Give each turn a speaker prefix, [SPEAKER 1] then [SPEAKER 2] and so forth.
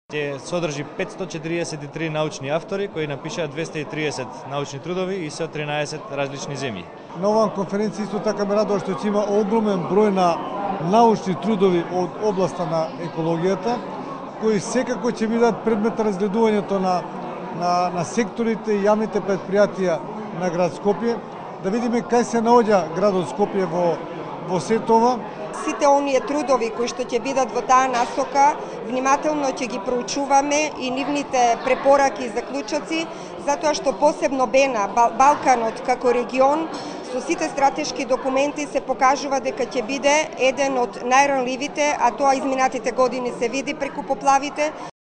[SPEAKER 1] Ќе содржи 543 научни автори кои напишаа 230 научни трудови и се од 13 различни земји.
[SPEAKER 2] На оваа конференција исто така ме радува што ќе има огромен број на научни трудови од областа на екологијата, кои секако ќе бидат предмет на разгледувањето на секторите и јавните претпријатија на град Скопје, да видиме кај се наоѓа градот Скопје во сето ова.
[SPEAKER 3] Сите оние трудови кои што ќе бидат во таа насока, внимателно ќе ги проучуваме и нивните препораки и заклучоци, затоа што посебно Бена, Балканот како регион, со сите стратешки документи се покажува дека ќе биде еден од најранливите, а тоа изминатите години се види преку поплавите.